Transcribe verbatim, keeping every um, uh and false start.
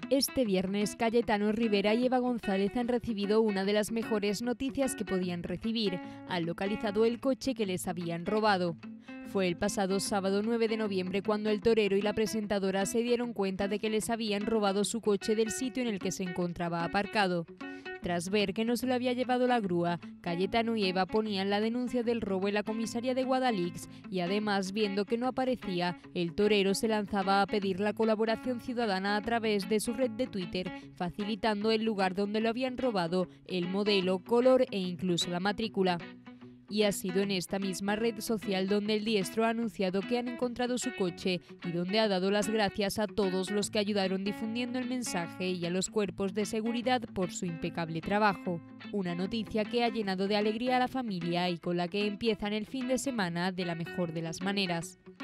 Este viernes, Cayetano Rivera y Eva González han recibido una de las mejores noticias que podían recibir. Han localizado el coche que les habían robado. Fue el pasado sábado nueve de noviembre cuando el torero y la presentadora se dieron cuenta de que les habían robado su coche del sitio en el que se encontraba aparcado. Tras ver que no se lo había llevado la grúa, Cayetano y Eva ponían la denuncia del robo en la comisaría de Guadalix y además, viendo que no aparecía, el torero se lanzaba a pedir la colaboración ciudadana a través de su red de Twitter, facilitando el lugar donde lo habían robado, el modelo, color e incluso la matrícula. Y ha sido en esta misma red social donde el diestro ha anunciado que han encontrado su coche y donde ha dado las gracias a todos los que ayudaron difundiendo el mensaje y a los cuerpos de seguridad por su impecable trabajo. Una noticia que ha llenado de alegría a la familia y con la que empiezan el fin de semana de la mejor de las maneras.